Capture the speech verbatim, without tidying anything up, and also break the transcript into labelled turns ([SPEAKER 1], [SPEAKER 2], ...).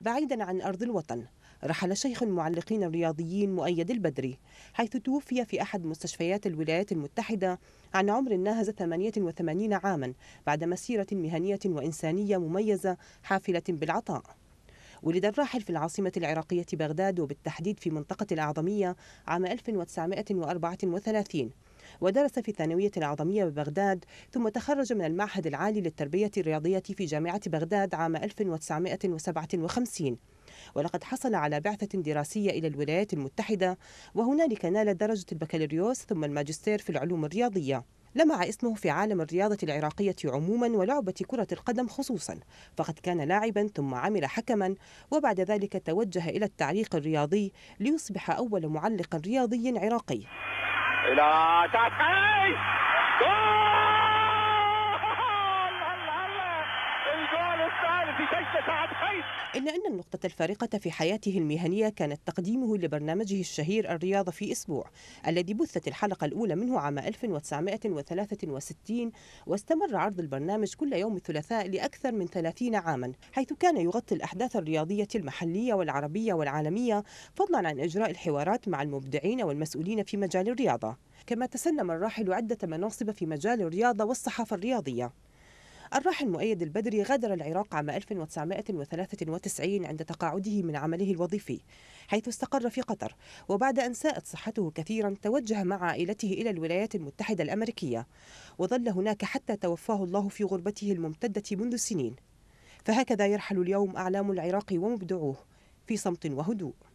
[SPEAKER 1] بعيدا عن أرض الوطن، رحل شيخ المعلقين الرياضيين مؤيد البدري، حيث توفي في أحد مستشفيات الولايات المتحدة عن عمر ناهز ثمانية وثمانين عاما بعد مسيرة مهنية وإنسانية مميزة حافلة بالعطاء. ولد الراحل في العاصمة العراقية بغداد، وبالتحديد في منطقة الأعظمية، عام ألف وتسعمائة وأربعة وثلاثين، ودرس في الثانوية الأعظمية ببغداد، ثم تخرج من المعهد العالي للتربية الرياضية في جامعة بغداد عام ألف وتسعمائة وسبعة وخمسين. ولقد حصل على بعثة دراسية إلى الولايات المتحدة، وهنالك نال درجة البكالوريوس ثم الماجستير في العلوم الرياضية. لمع اسمه في عالم الرياضة العراقية عموما ولعبة كرة القدم خصوصا، فقد كان لاعبا ثم عمل حكما، وبعد ذلك توجه إلى التعليق الرياضي ليصبح أول معلق رياضي عراقي.
[SPEAKER 2] إلى
[SPEAKER 1] إلا أن النقطة الفارقة في حياته المهنية كانت تقديمه لبرنامجه الشهير الرياضة في أسبوع، الذي بثت الحلقة الأولى منه عام ألف وتسعمائة وثلاثة وستين، واستمر عرض البرنامج كل يوم الثلاثاء لأكثر من ثلاثين عاما، حيث كان يغطي الأحداث الرياضية المحلية والعربية والعالمية، فضلا عن إجراء الحوارات مع المبدعين والمسؤولين في مجال الرياضة. كما تسنم الراحل عدة مناصب في مجال الرياضة والصحافة الرياضية. الراحل مؤيد البدري غادر العراق عام ألف وتسعمائة وثلاثة وتسعين عند تقاعده من عمله الوظيفي، حيث استقر في قطر، وبعد أن ساءت صحته كثيرا توجه مع عائلته إلى الولايات المتحدة الأمريكية، وظل هناك حتى توفاه الله في غربته الممتدة منذ سنين. فهكذا يرحل اليوم أعلام العراق ومبدعوه في صمت وهدوء.